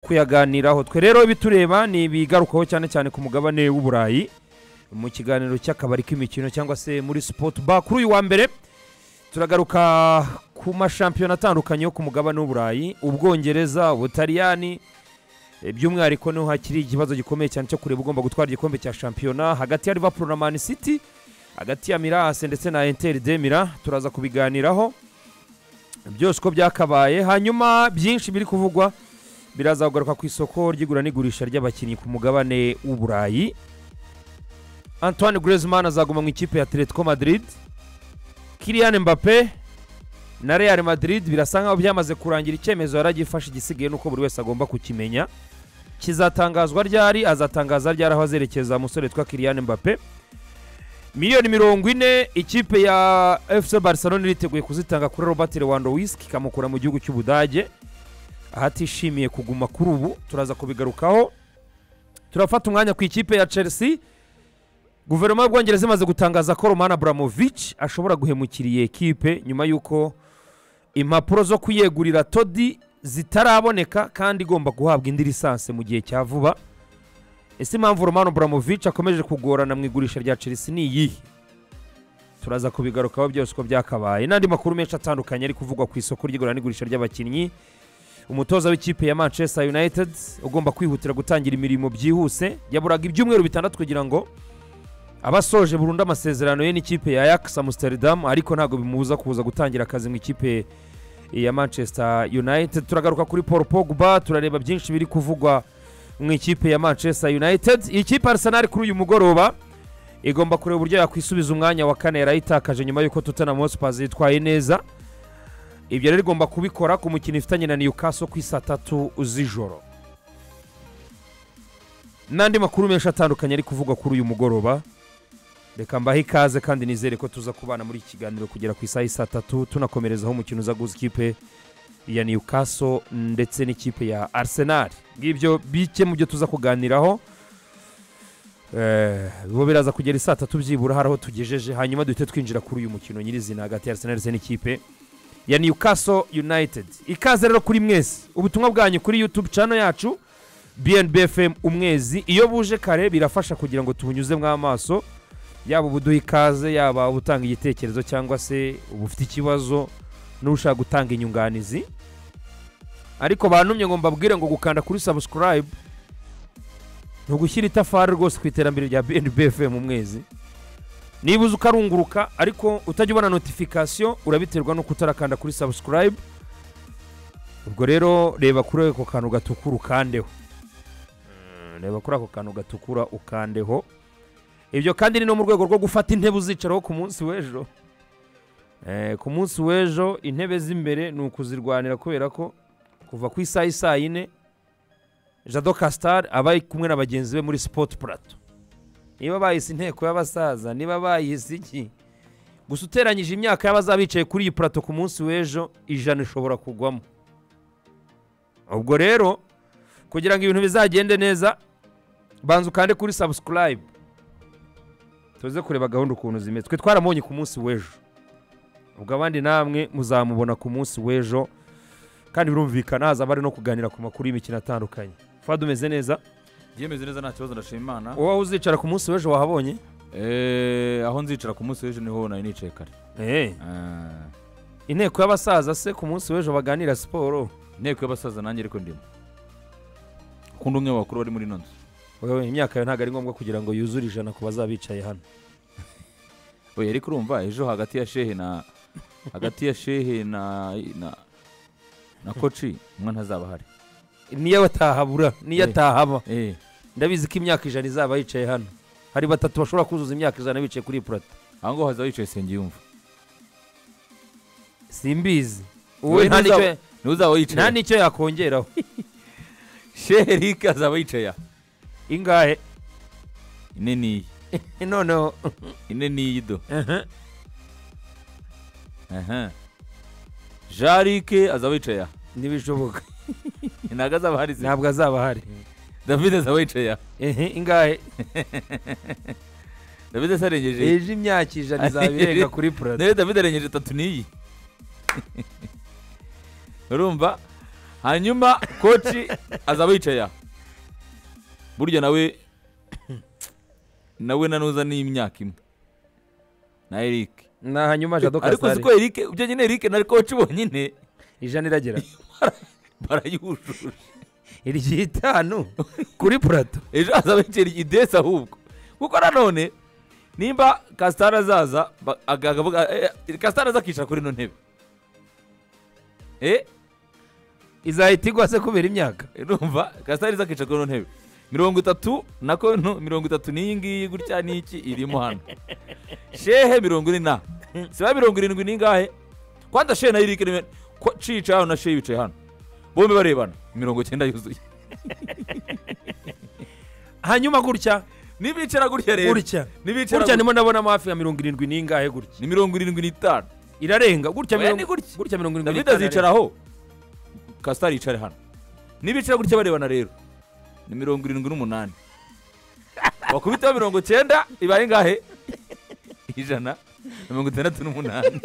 kuyaganiraho. Twe rero bitureba ni bigarukaho cyane cyane ku mugabane w'Uburayi mu kiganiro cy'akabari k'imikino cyangwa se muri sport bar. Kuri uyu wa mbere turagaruka ku mashampiyona atandukanye yo ku mugabane w'Uburayi, Ubwongereza, Ubutaliyani, by'umwihariko niho hakiri ikibazo gikomeye cyane cyo kureba ugomba gutwara igikombe cya shampiyona hagati ya Liverpool na Man City, hagati ya Mirase ndetse na Inter de Milan. Turaza kubiganiraho byose ko byakabaye, hanyuma byinshi biri kuvugwa biraza kugaruka ku isoko ry'igura n'igurisha ry'abakinnyi ku mugabane w'Uburayi. Antoine Griezmann azaguma mu ikipe ya Atletico Madrid, Kylian Mbappé na Real Madrid birasa nkaho byamaze kurangira icyemezo yaragifashe, igisigaye nuko buri wese agomba kukimenya. Kizatangazwa ryari? Azatangaza ryari aho azerekeza umusore twa Kylian Mbappé. Miliyoni 40 ikipe ya FC Barcelona iriteguye kuzitanga kuri Robert Lewandowski kamukura mu gihugu cy'Ubudage ahatishimiye kuguma kuri ubu. Turaza kubigarukaho. Turafata umwanya ku ikipe ya Chelsea. Guverinoma y'Ubwongereza imaze gutangaza ko Roman Abramovich ashobora guhemukiriye ekipe nyuma yuko impapuro zo kuyegurira Todi zitaraboneka kandi igomba guhabwa indi lisanse mu gihe cya vuba. Ese impamvu Roman Abramovich akomeje kugorana mu igurisha rya Chelsea ni iyihe? Turaza kubigarukaho byose ko byakabaye. N'andi makuru menshi atandukanye ari kuvugwa ku isoko ry'igura n'igurisha ry'abakinnyi. Umutoza w'ikipe ya Manchester United ugomba kwihutira gutangira imirimo byihuse, yaburaga ibyumweru 6 kugira ngo abasoje burundu amasezerano ye n'ikipe ya Amsterdam, ariko ntago bimubuza kuza gutangira akazi mu ikipe ya Manchester United. Turagaruka kuri Paul Pogba, turareba byinshi biri kuvugwa mu ikipe ya Manchester United. Ikipe Arsenal kuri uyu mugoroba igomba kureba uburyo yakwisubiza umwanya wa kane yarayitakaje nyuma yuko Tottenham Hotspur yitwaye neza. Ibyo rero igomba kubikora ku mukino ifitanye na Newcastle ku saa 3 z'ijoro. N'andi makuru menshi atandukanye ari kuvugwa kuri uyu mugoroba. Reka mbahe ikaze kandi nizere ko tuza kubana muri iki kiganiro kugera ku saa 3 tunakomerezaho umukino uzaguza ikipe ya Newcastle ndetse n'ikipe ya Arsenal. Ngibyo bike mu byo tuza kuganiraho. Bo biraza kugera saa 3 byibura haraho tugejeje, hanyuma duhite twinjira kuri uyu mukino nyirizina hagati ya Arsenal ndetse n'ikipe ya Newcastle United. Ikaze rero kuri mwese, ubutumwa bwanyu kuri YouTube channel yacu BNBFM umwezi. Iyo buje kare birafasha kugira ngo tubunyuzemo amaso, yaba ubuduha ikaze, yaba ubutanga igitekerezo cyangwa se ubufite ikibazo n'ushaka gutanga inyunganizi. Ariko bantumye ngo mbabwire ngo gukanda kuri subscribe no gushyira itafari rwose ku iterambere rya BNBFM umwezi. Niba uzi ukarunguruka ariko utajya ubona notification urabiterwa no kutarakanda kuri subscribe. Ubwo rero reba kuri ako kantu gatukura ukandeho. Reba kuri ako kantu gatukura ukandeho. Ibyo kandi ni no mu rwego rwo gufata intebe uzicaraho ku munsi w'ejo. Ku munsi w'ejo intebe z'imbere ni ukuzirwanira kubera ko kuva ku isaha 4 Jado Castar abaye kumwe n'abagenzi be muri Sport Plateau. Niba bayise inteko y'abasaza, niba bayise iki, gusa uteranyije imyaka y'abazabicaye kuri iyi plateau ku munsi w'ejo 100 ishobora kugwamo. Ubwo rero kugira ngo ibintu bizagende neza banza ukande kuri subscribe tuze kureba gahunda ukuntu zimeze. Twe twaramonye ku munsi w'ejo, ubwo abandi namwe muzamubona ku munsi w'ejo, kandi birumvikana haza bari no kuganira ku makuru y'imikino atandukanye. Fadu umeze neza? Yemeze neza nta kibazo ndashima Imana. Wowe uzicara ku munsi w'ejo wahabonye? Aho nzicara ku munsi w'ejo niho nari nicaye kare. Inteko y'abasaza se ku munsi w'ejo baganira siporo? Inteko y'abasaza nanjye ariko ndimo. Kundi umwe bakuru bari muri nonzo. Wewe imyaka yo ntago ari ngombwa kugira ngo yuzure 100 ku bazabicaye hano. Oya ariko urumva ejo hagati ya shehe na koci umwe ntazaba hari. Niyo batahabura, niyo atahaba. Ndabizi ko imyaka 100 izaba yicaye hano. Hari batatu bashobora kuzuza imyaka 100 bicaye kuri plateau. Aho haza yicaye senge yumva. Simbizi. Uwe nuzaba yicaye. Nta nicyo yakongeraho. Shehe azaba yicaye. Ingahe? Ineni. No. Ineni yido. Jarike azaba yicaye. Nibishoboka. Ntabwo azaba hari. David azaba yicaye. Ingahe? David asarengeje. Eje imyaka 100 izabirenga kuri plateau. David arengeje 3 niyi. Urumva hanyuma koci azaba yicaye aha burya nawe nanuza n'imyaka imwe na Eric na hanyuma Jado ariko Kasare siko Eric ibyo nyine Eric na koci bonyine ijana iragera barayujuje iryitanu kuri plato ejo azaba yicaye idesi ahubwo kuko nanone nimba Kasitari azaza akavuga Kasitari azakicara kuri ino ntebe izahita igwa se kubera imyaka urumva Kasitari azakicara kuri ino ntebe 30 nako 30 n'iyi ngiyi gutya n'iki irimo hano shehe 40 siba 70 n'ingahe kwanda shehe na Eric ko cica hano na shehe bicaye hano bombe barebana 90 yuzuye hanyuma gutya nibicara gutya rero gutya nimo ndabona hafi ya 70 n'ingahe gutya ni 75 irarenga gutya 70 David azicaraho Kasitari yicare hano nibicara gutya barebana rero ni 78 bakubitaho 90 ibaye ngahe 168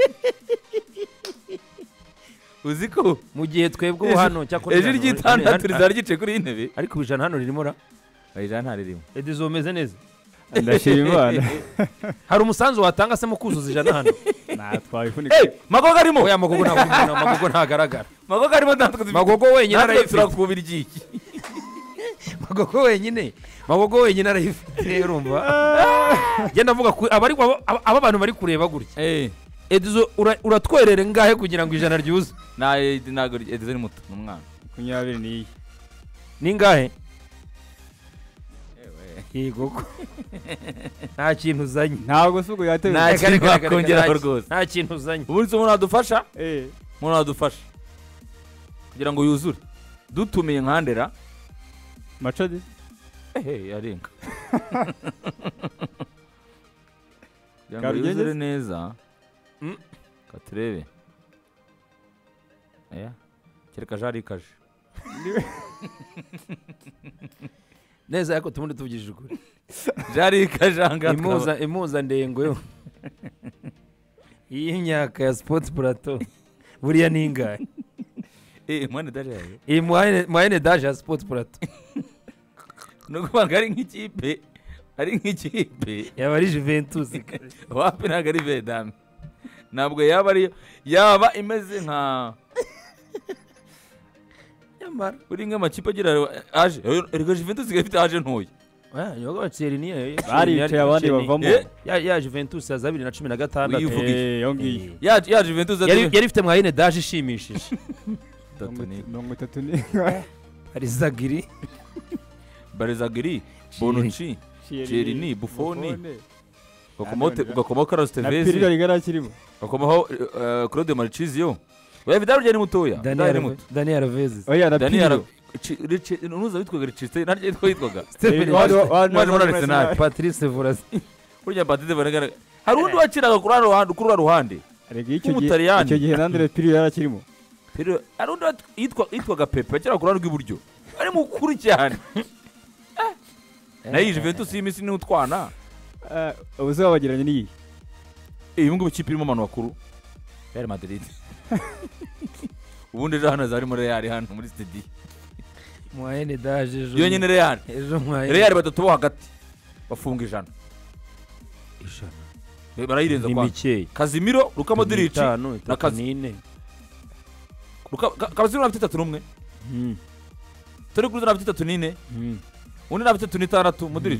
uziko mu gihe twebwe hano cyakora ejo ryitandatu rizari gice kuri intebe ariko ijana hano ririmo ra ijana ntaririmo edizo meze neza ndashima Imana hari umusanzu watanga se mu kuzuza ijana hano twayifunika magogo arimo oya magogo ntagaragara magogo arimo ndatwe magogo wenyine arayifite turakubira igiki magogo wenyine arayifite urumva genda avuga aba bantu bari kureba gutya edizo uratwerere ngahe kugira ngo ijana ryuze ntago edizo ni muto n'umwana 20 niyi ni ngahe yego nta kintu uzanye ntabwo sugo yatewe nta kintu uzanye ubu umuntu adufasha umuntu adufasha kugira ngo yuzure dutumiye nkandera macadi yarenga kugira ngo yuzure neza katurebe kereka jari kaje neza yako tumundi tuvugije ukuri jari kajanga imuza ndengo yo iyi myaka ya sports plateau buriya ningahe mwane daje yayo mwane daje ya sports plateau nugubanga ari nk'ikipe yaba ari Juventus wapi ntago ari Vedame ntabwo yaba imeze nka nyamara uri nk'amakipe agira aje erega Juventus ifite aje ntoya yoga batseri niyo baricaye abandi bavamo ya Juventus ya 2016 yongiye ya Juventus yari ifite mwayine daje ishimishije 30 Barizagiri Bonucci Cherini Buffoni ugakomaho Carlos Tevez na Pirlo rigara kirimo ugakomaho Claude Marchisio wewe Vidal ujya ni mutoya Daniel Alves oya na Pirlo unuza witwaga Richard naryo yitwaga Patrice Vuras urya Patrice Vuras hari undi wakiraga kuri ruhande icyo gihe nandire Pirlo yarakirimo Pirlo hari undi yitwaga Pepe akira kuri rw'iburyo ari mukuru cyane nayi Juventus y'imisi ni utwana ubuzabagiranye niyi ubu ngubu ikipe irimo abantu bakuru Real Madrid ubundi ejo hano zari muri Real hano muri studio mwayene daje ejo yonyine Real batatu bo hagati bafunga ijana barayirenza kwa Casemiro Luka Modric na Casemiro afite 3 turi kuri afite 3 undi afite 3 Modric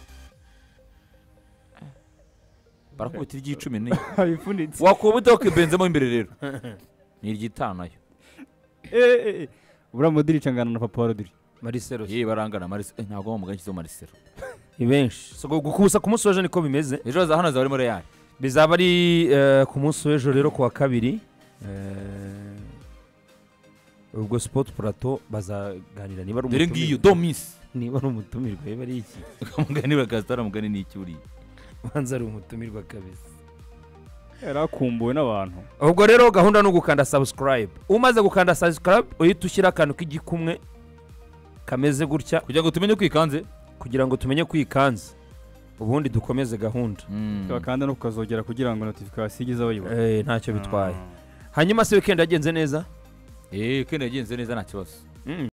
barakubita igi10 ne ayifunitse wakubita ko Benzema imbere rero ni iryitanayo bura Modric angana na Papa Rodri Marcelo barangana Marcelo ntago bamuganyizo Marcelo ibenshi so gukusa ku munsi w'ejo niko bimeze ejo za hano zari muri Real bizaba ari ku munsi w'ejo rero kuwa kabiri ubwo sport plateau bazaganira niba ari umutumirwa ngiyo domis niba ari umutumirwa yaba ari iki umuganira Kasitari umugani ni iki uri banza ari umutumirwa kabisa yarakumbuwe n'abantu ubwo rero gahunda no gukanda subscribe umaze gukanda subscribe uhita ushyira akantu k'igikumwe kameze gutya kugira ngo tumenye kwikanze ubundi dukomeze gahunda bakanda no kukazogera kugira ngo notification igize abayibona ntacyo bitwaye hanyuma se weekend yagenze neza Kene yagenze neza nta kibazo